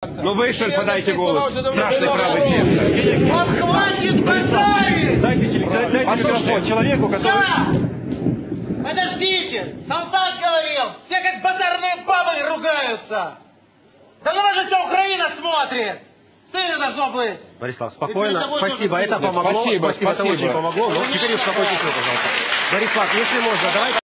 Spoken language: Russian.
Ну вы что ли подайте голос? Страшный правый сектор. Вот хватит базарить! Дайте микрофон человеку, который... Да! Подождите! Солдат говорил! Все как базарные бабы ругаются! Да на вас же вся Украина смотрит! Стыдно должно быть! Борислав, спокойно. Спасибо, это помогло. Спасибо, это очень помогло. Но теперь успокойтесь, пожалуйста. Борислав, если можно, давайте...